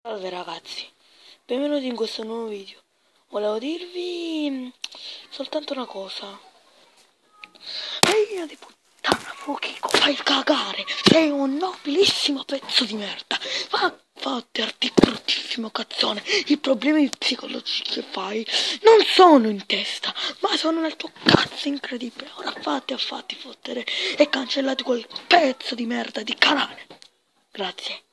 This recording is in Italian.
Salve ragazzi, benvenuti in questo nuovo video. Volevo dirvi soltanto una cosa. Figlia di puttana, Fuochico, fai cagare. Sei un nobilissimo pezzo di merda. Fatterti bruttissimo cazzone. I problemi psicologici che fai non sono in testa, ma sono nel tuo cazzo incredibile. Ora fatti fottere e cancellati quel pezzo di merda di canale. Grazie.